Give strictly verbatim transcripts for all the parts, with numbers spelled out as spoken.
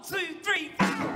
two, three.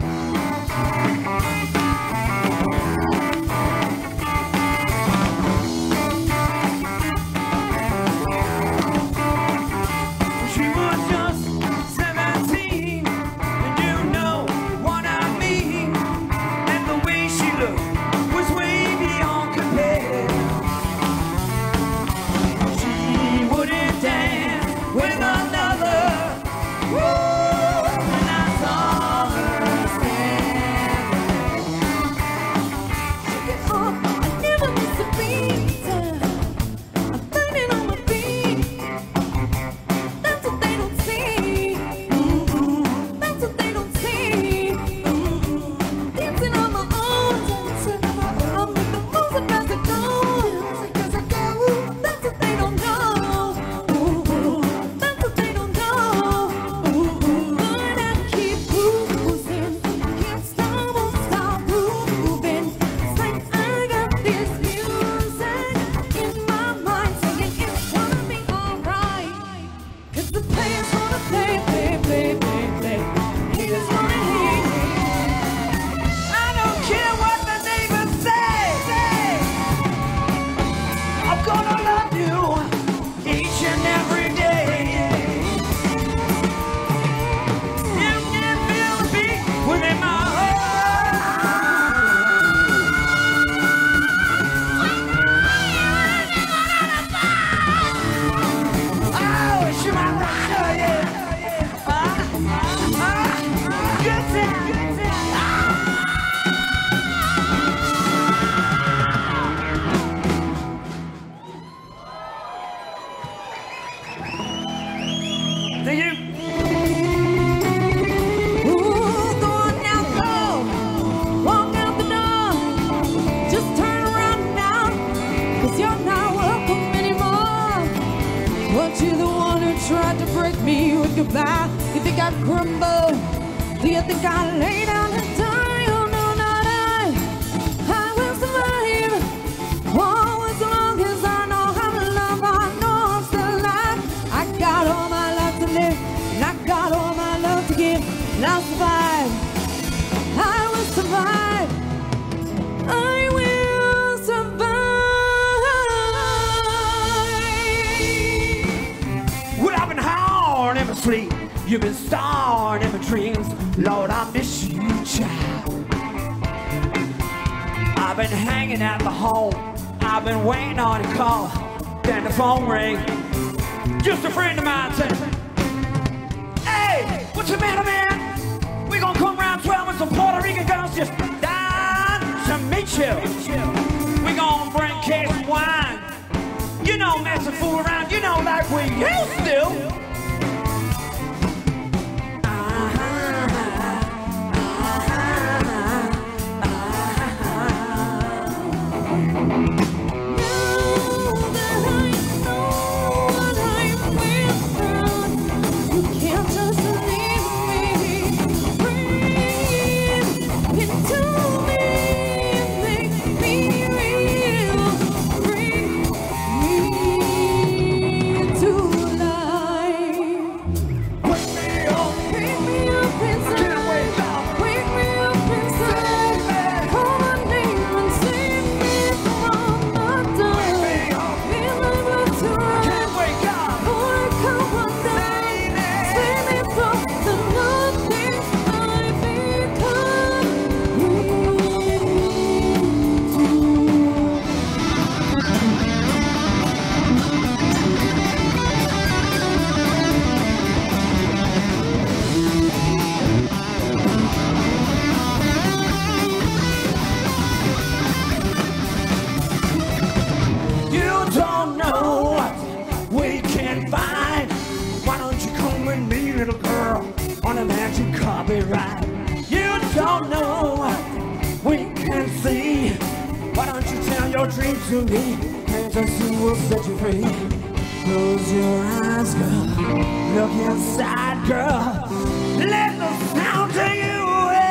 Goodbye. You think I'd crumble? Do you think I'd lay down and die? Oh no, not I. I will survive. Oh, as long as I know how to love, I know I'm still alive. I got all my life to live, and I got all my love to give, and I'll survive. I will survive. I will survive. Well, I've been hard, never sleep. You've been starring in my dreams. Lord, I miss you, child. I've been hanging at the home. I've been waiting on a call. Then the phone rang. Just a friend of mine said, hey, what's the matter, man? We gonna come around twelve with some Puerto Rican girls just dying to meet you. We gonna bring case of wine. You know, mess and fool around. You know, like we used to. Copyright. You don't know what we can see. Why don't you tell your dreams to me, and just who will set you free? Close your eyes, girl. Look inside, girl. Let the sound take you away.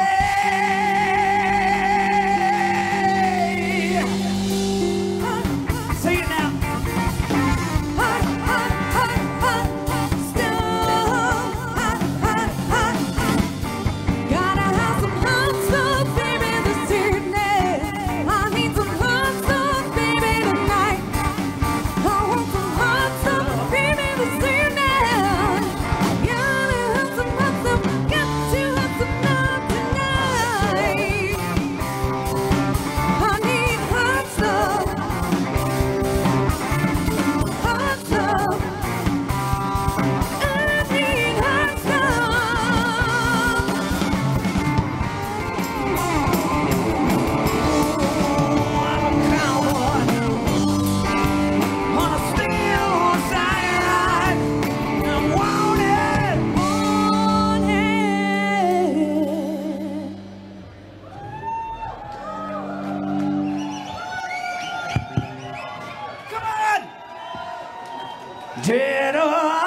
Sing it now. love.